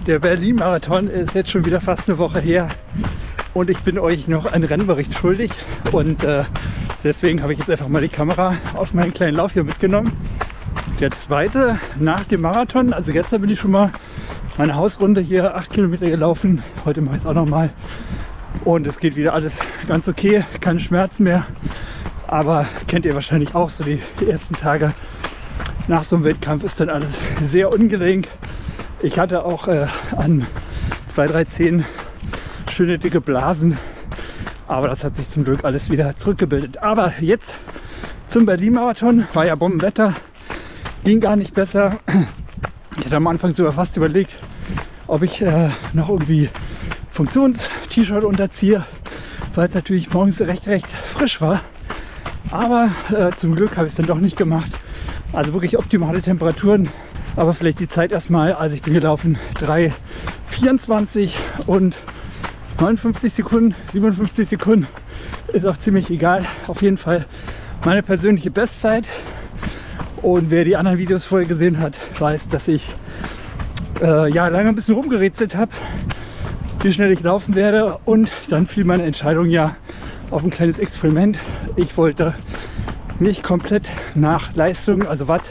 Der Berlin-Marathon ist jetzt schon wieder fast eine Woche her und ich bin euch noch einen Rennbericht schuldig und deswegen habe ich jetzt einfach mal die Kamera auf meinen kleinen Lauf hier mitgenommen. Der zweite nach dem Marathon, also gestern bin ich schon mal meine Hausrunde hier 8 Kilometer gelaufen, heute mache ich es auch noch mal und es geht wieder alles ganz okay, keine Schmerzen mehr, aber kennt ihr wahrscheinlich auch, so die ersten Tage nach so einem Wettkampf ist dann alles sehr ungelenk. Ich hatte auch an 2, 3 Zehen schöne dicke Blasen, aber das hat sich zum Glück alles wieder zurückgebildet. Aber jetzt zum Berlin-Marathon, war ja Bombenwetter, ging gar nicht besser. Ich hatte am Anfang sogar fast überlegt, ob ich noch irgendwie Funktions-T-Shirt unterziehe, weil es natürlich morgens recht frisch war. Aber zum Glück habe ich es dann doch nicht gemacht. Also wirklich optimale Temperaturen. Aber vielleicht die Zeit erstmal, also ich bin gelaufen 3:24 und 59 Sekunden, 57 Sekunden, ist auch ziemlich egal. Auf jeden Fall meine persönliche Bestzeit. Und wer die anderen Videos vorher gesehen hat, weiß, dass ich ja, lange ein bisschen rumgerätselt habe, wie schnell ich laufen werde. Und dann fiel meine Entscheidung ja auf ein kleines Experiment. Ich wollte nicht komplett nach Leistung, also Watt,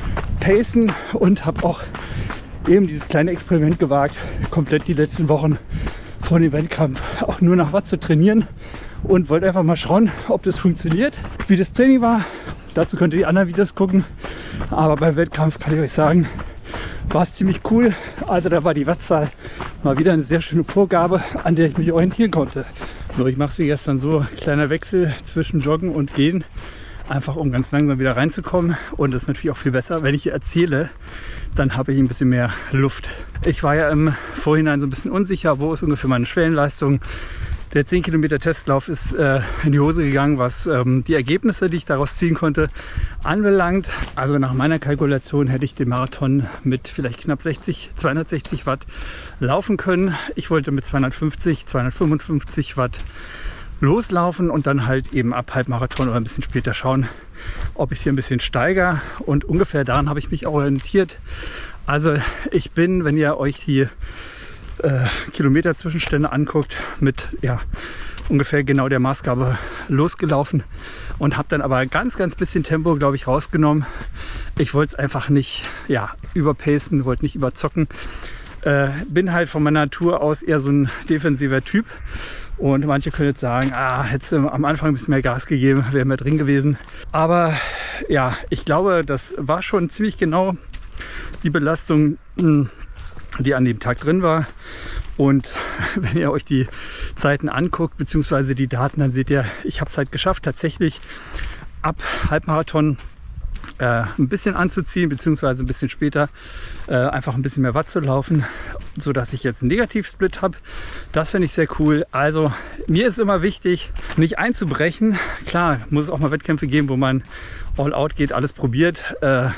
pacen und habe auch eben dieses kleine Experiment gewagt, komplett die letzten Wochen vor dem Wettkampf auch nur nach Watt zu trainieren und wollte einfach mal schauen, ob das funktioniert, wie das Training war. Dazu könnt ihr die anderen Videos gucken, aber beim Wettkampf kann ich euch sagen, war es ziemlich cool. Also da war die Wattzahl mal wieder eine sehr schöne Vorgabe, an der ich mich orientieren konnte. So, ich mache es wie gestern so, kleiner Wechsel zwischen Joggen und Gehen. Einfach um ganz langsam wieder reinzukommen, und das ist natürlich auch viel besser, wenn ich hier erzähle, dann habe ich ein bisschen mehr Luft. Ich war ja im Vorhinein so ein bisschen unsicher, wo ist ungefähr meine Schwellenleistung. Der 10 Kilometer Testlauf ist in die Hose gegangen, was die Ergebnisse, die ich daraus ziehen konnte, anbelangt. Also nach meiner Kalkulation hätte ich den Marathon mit vielleicht knapp 260 Watt laufen können. Ich wollte mit 250, 255 Watt loslaufen und dann halt eben ab Halbmarathon oder ein bisschen später schauen, ob ich es hier ein bisschen steigere, und ungefähr daran habe ich mich orientiert. Also ich bin, wenn ihr euch die Kilometer Zwischenstände anguckt, mit ja, ungefähr genau der Maßgabe losgelaufen und habe dann aber ganz bisschen Tempo, glaube ich, rausgenommen. Ich wollte es einfach nicht überpacen, wollte nicht überzocken. Bin halt von meiner Natur aus eher so ein defensiver Typ. Und manche können jetzt sagen, hättest du am Anfang ein bisschen mehr Gas gegeben, wäre mehr drin gewesen. Aber ja, ich glaube, das war schon ziemlich genau die Belastung, die an dem Tag drin war. Und wenn ihr euch die Zeiten anguckt, beziehungsweise die Daten, dann seht ihr, ich habe es halt geschafft, tatsächlich ab Halbmarathon ein bisschen anzuziehen, beziehungsweise ein bisschen später einfach ein bisschen mehr Watt zu laufen, so dass ich jetzt einen Negativsplit habe. Das finde ich sehr cool. Also mir ist immer wichtig, nicht einzubrechen. Klar, muss es auch mal Wettkämpfe geben, wo man all out geht, alles probiert.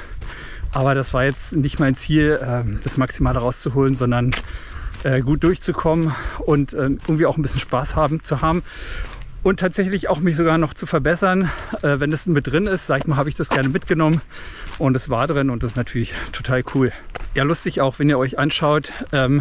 Aber das war jetzt nicht mein Ziel, das Maximale rauszuholen, sondern gut durchzukommen und irgendwie auch ein bisschen Spaß zu haben. Und tatsächlich auch mich sogar noch zu verbessern. Wenn das mit drin ist, sag ich mal, habe ich das gerne mitgenommen. Und es war drin, und das ist natürlich total cool. Ja, lustig auch, wenn ihr euch anschaut,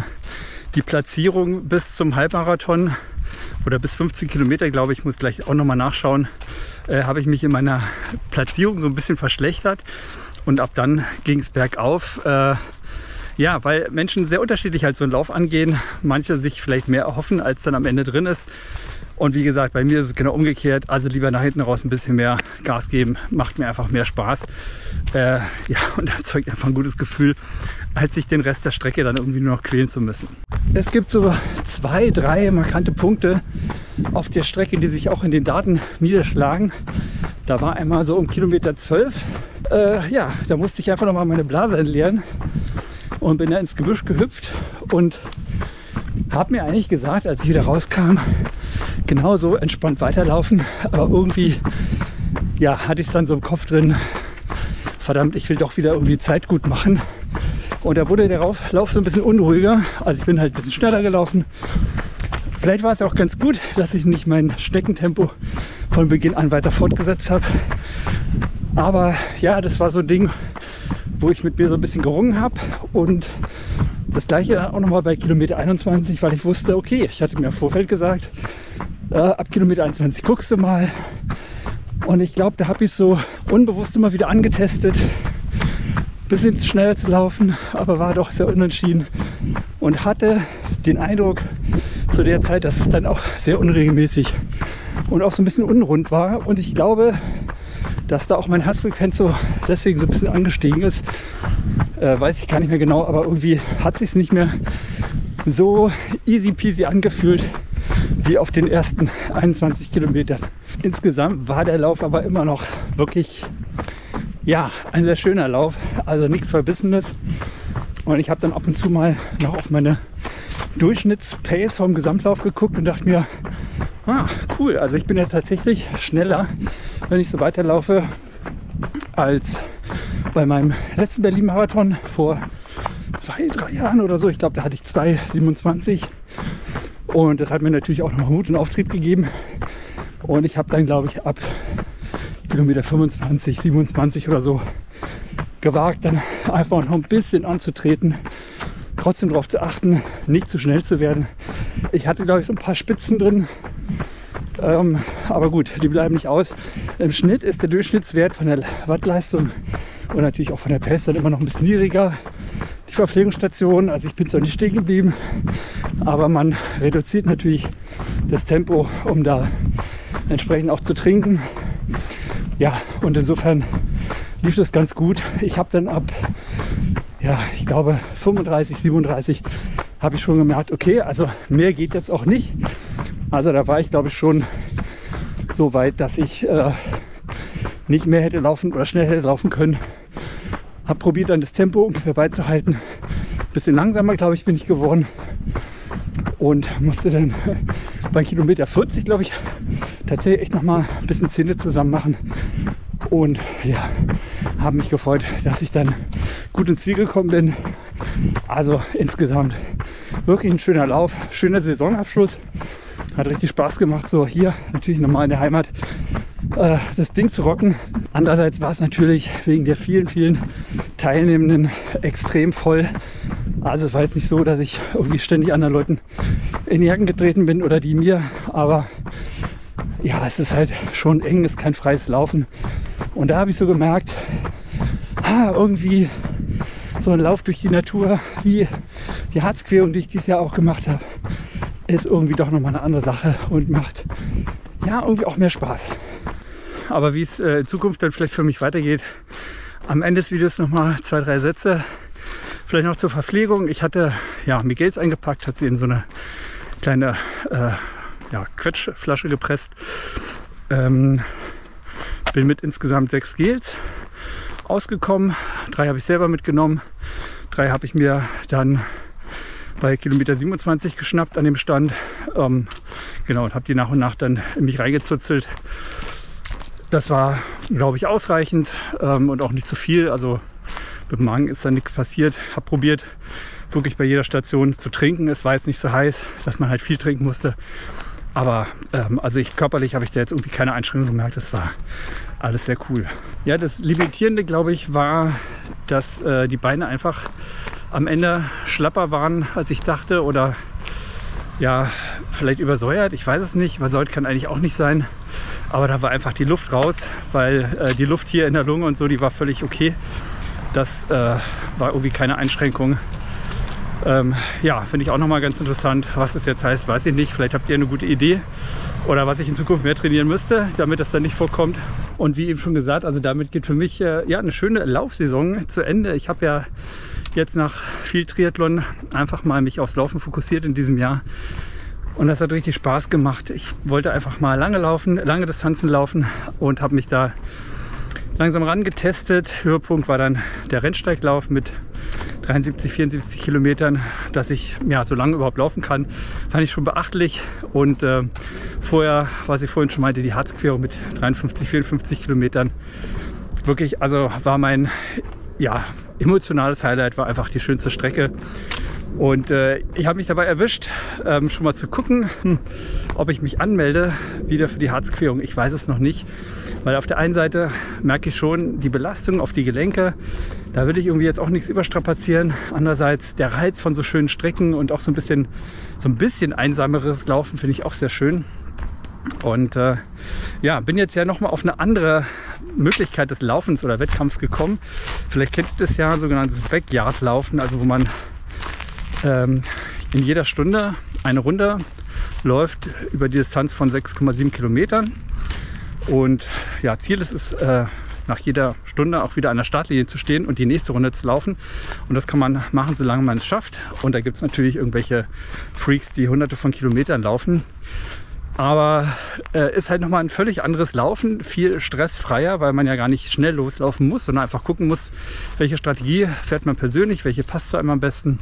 die Platzierung bis zum Halbmarathon oder bis 15 Kilometer, glaube ich, muss gleich auch nochmal nachschauen, habe ich mich in meiner Platzierung so ein bisschen verschlechtert. Und ab dann ging es bergauf. Ja, weil Menschen sehr unterschiedlich halt so einen Lauf angehen. Manche sich vielleicht mehr erhoffen, als dann am Ende drin ist. Und wie gesagt, bei mir ist es genau umgekehrt. Also lieber nach hinten raus ein bisschen mehr Gas geben. Macht mir einfach mehr Spaß. Ja, und erzeugt einfach ein gutes Gefühl, als sich den Rest der Strecke dann irgendwie nur noch quälen zu müssen. Es gibt so 2, 3 markante Punkte auf der Strecke, die sich auch in den Daten niederschlagen. Da war einmal so um Kilometer 12. Ja, da musste ich einfach nochmal meine Blase entleeren und bin da ins Gebüsch gehüpft und habe mir eigentlich gesagt, als ich wieder rauskam, genauso entspannt weiterlaufen. Aber irgendwie ja, hatte ich es dann so im Kopf drin, verdammt, ich will doch wieder irgendwie Zeit gut machen. Und da wurde der Lauf so ein bisschen unruhiger. Also ich bin halt ein bisschen schneller gelaufen. Vielleicht war es auch ganz gut, dass ich nicht mein Schneckentempo von Beginn an weiter fortgesetzt habe. Aber ja, das war so ein Ding, wo ich mit mir so ein bisschen gerungen habe. Und Das gleiche auch nochmal bei Kilometer 21, weil ich wusste, okay, ich hatte mir im Vorfeld gesagt, ab Kilometer 21 guckst du mal. Und ich glaube, da habe ich so unbewusst immer wieder angetestet, ein bisschen schneller zu laufen, aber war doch sehr unentschieden und hatte den Eindruck zu der Zeit, dass es dann auch sehr unregelmäßig und auch so ein bisschen unrund war. Und ich glaube, dass da auch mein Herzfrequenz so deswegen so ein bisschen angestiegen ist. Weiß ich gar nicht mehr genau, aber irgendwie hat sich nicht mehr so easy peasy angefühlt wie auf den ersten 21 Kilometern. Insgesamt war der Lauf aber immer noch wirklich, ja, ein sehr schöner Lauf, also nichts Verbissenes. Und ich habe dann ab und zu mal noch auf meine Durchschnittspace vom Gesamtlauf geguckt und dachte mir, cool, also ich bin ja tatsächlich schneller, wenn ich so weiterlaufe, als bei meinem letzten Berlin-Marathon vor 2-3 Jahren oder so. Ich glaube, da hatte ich 2,27 und das hat mir natürlich auch noch Mut und Auftrieb gegeben. Und ich habe dann, glaube ich, ab Kilometer 25, 27 oder so gewagt, dann einfach noch ein bisschen anzutreten, trotzdem darauf zu achten, nicht zu schnell zu werden. Ich hatte, glaube ich, so ein paar Spitzen drin, aber gut, die bleiben nicht aus. Im Schnitt ist der Durchschnittswert von der Wattleistung und natürlich auch von der Pace dann immer noch ein bisschen niedriger. Die Verpflegungsstation, also ich bin zwar nicht stehen geblieben, aber man reduziert natürlich das Tempo, um da entsprechend auch zu trinken. Ja, und insofern lief das ganz gut. Ich habe dann ab, ja, ich glaube 35, 37 habe ich schon gemerkt, okay, also mehr geht jetzt auch nicht. Also da war ich, glaube ich, schon so weit, dass ich nicht mehr hätte laufen oder schnell hätte laufen können. Habe probiert, dann das Tempo ungefähr beizuhalten. Ein bisschen langsamer, glaube ich, bin ich geworden. Und musste dann bei Kilometer 40, glaube ich, tatsächlich echt noch mal ein bisschen Zähne zusammen machen. Und ja, habe mich gefreut, dass ich dann gut ins Ziel gekommen bin. Also insgesamt wirklich ein schöner Lauf, schöner Saisonabschluss. Hat richtig Spaß gemacht, so hier natürlich nochmal in der Heimat das Ding zu rocken. Andererseits war es natürlich wegen der vielen, vielen Teilnehmenden extrem voll. Also es war jetzt nicht so, dass ich irgendwie ständig anderen Leuten in die Jacken getreten bin oder die mir, aber ja, es ist halt schon eng, es ist kein freies Laufen. Und da habe ich so gemerkt, irgendwie so ein Lauf durch die Natur, wie die Harzquerung, die ich dieses Jahr auch gemacht habe, ist irgendwie doch nochmal eine andere Sache und macht ja irgendwie auch mehr Spaß. Aber wie es in Zukunft dann vielleicht für mich weitergeht, am Ende des Videos nochmal 2-3 Sätze. Vielleicht noch zur Verpflegung. Ich hatte ja Miguels eingepackt, hat sie in so eine kleine Quetschflasche gepresst. Bin mit insgesamt 6 Gels ausgekommen. 3 habe ich selber mitgenommen. 3 habe ich mir dann bei Kilometer 27 geschnappt an dem Stand. Genau, und habe die nach und nach dann in mich reingezuzelt. Das war, glaube ich, ausreichend und auch nicht zu viel. Also mit dem Magen ist dann nichts passiert. Habe probiert, wirklich bei jeder Station zu trinken. Es war jetzt nicht so heiß, dass man halt viel trinken musste. Aber also körperlich habe ich da jetzt irgendwie keine Einschränkung gemerkt. Das war alles sehr cool. Ja, das Limitierende, glaube ich, war, dass die Beine einfach am Ende schlapper waren, als ich dachte. Oder ja, vielleicht übersäuert. Ich weiß es nicht. Übersäuert kann eigentlich auch nicht sein. Aber da war einfach die Luft raus, weil die Luft hier in der Lunge und so, die war völlig okay. Das war irgendwie keine Einschränkung. Ja, finde ich auch nochmal ganz interessant. Was das jetzt heißt, weiß ich nicht. Vielleicht habt ihr eine gute Idee oder was ich in Zukunft mehr trainieren müsste, damit das dann nicht vorkommt. Und wie eben schon gesagt, also damit geht für mich ja eine schöne Laufsaison zu Ende. Ich habe ja jetzt nach viel Triathlon einfach mal mich aufs Laufen fokussiert in diesem Jahr. Und das hat richtig Spaß gemacht. Ich wollte einfach mal lange Distanzen laufen und habe mich da langsam rangetestet. Höhepunkt war dann der Rennsteiglauf mit 73, 74 Kilometern, dass ich ja so lange überhaupt laufen kann, fand ich schon beachtlich. Und vorher, was ich vorhin schon meinte, die Harzquerung mit 53, 54 Kilometern, wirklich, also war mein emotionales Highlight, war einfach die schönste Strecke. Und ich habe mich dabei erwischt, schon mal zu gucken, ob ich mich anmelde wieder für die Harzquerung. Ich weiß es noch nicht, weil auf der einen Seite merke ich schon die Belastung auf die Gelenke. Da will ich irgendwie jetzt auch nichts überstrapazieren. Andererseits der Reiz von so schönen Strecken und auch so ein bisschen einsameres Laufen finde ich auch sehr schön. Und ja, bin jetzt ja nochmal auf eine andere Möglichkeit des Laufens oder Wettkampfs gekommen. Vielleicht kennt ihr das ja, sogenanntes Backyard-Laufen, also wo man in jeder Stunde eine Runde läuft über die Distanz von 6,7 Kilometern. Und ja, Ziel ist es, nach jeder Stunde auch wieder an der Startlinie zu stehen und die nächste Runde zu laufen. Und das kann man machen, solange man es schafft. Und da gibt es natürlich irgendwelche Freaks, die hunderte von Kilometern laufen. Aber ist halt nochmal ein völlig anderes Laufen, viel stressfreier, weil man ja gar nicht schnell loslaufen muss, sondern einfach gucken muss, welche Strategie fährt man persönlich, welche passt zu einem am besten.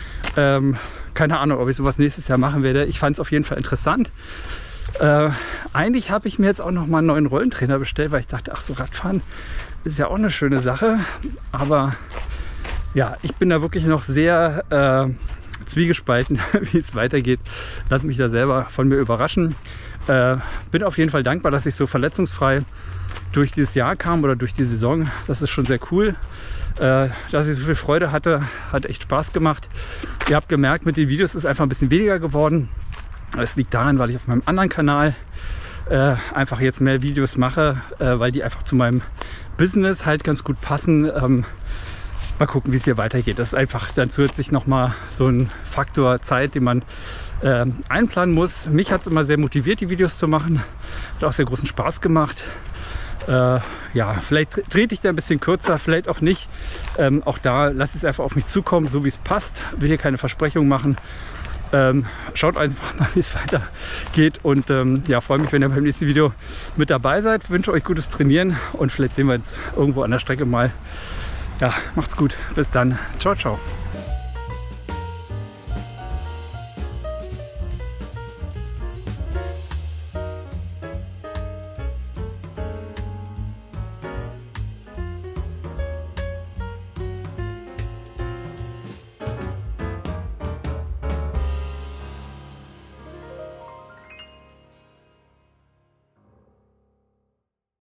Keine Ahnung, ob ich sowas nächstes Jahr machen werde. Ich fand es auf jeden Fall interessant. Eigentlich habe ich mir jetzt auch noch mal einen neuen Rollentrainer bestellt, weil ich dachte, ach so, Radfahren ist ja auch eine schöne Sache. Aber ja, ich bin da wirklich noch sehr zwiegespalten, wie es weitergeht. Lass mich da selber von mir überraschen. Bin auf jeden Fall dankbar, dass ich so verletzungsfrei durch dieses Jahr kam oder durch die Saison. Das ist schon sehr cool. Dass ich so viel Freude hatte, hat echt Spaß gemacht. Ihr habt gemerkt, mit den Videos ist es einfach ein bisschen weniger geworden. Es liegt daran, weil ich auf meinem anderen Kanal einfach jetzt mehr Videos mache, weil die einfach zu meinem Business halt ganz gut passen. Mal gucken, wie es hier weitergeht. Das ist einfach dann zusätzlich nochmal so ein Faktor Zeit, den man einplanen muss. Mich hat es immer sehr motiviert, die Videos zu machen. Hat auch sehr großen Spaß gemacht. Ja, vielleicht trete ich da ein bisschen kürzer, vielleicht auch nicht. Auch da lasse ich es einfach auf mich zukommen, so wie es passt. Will hier keine Versprechungen machen. Schaut einfach mal, wie es weitergeht. Und ja, freue mich, wenn ihr beim nächsten Video mit dabei seid. Wünsche euch gutes Trainieren und vielleicht sehen wir uns irgendwo an der Strecke mal. Ja, macht's gut. Bis dann. Ciao, ciao.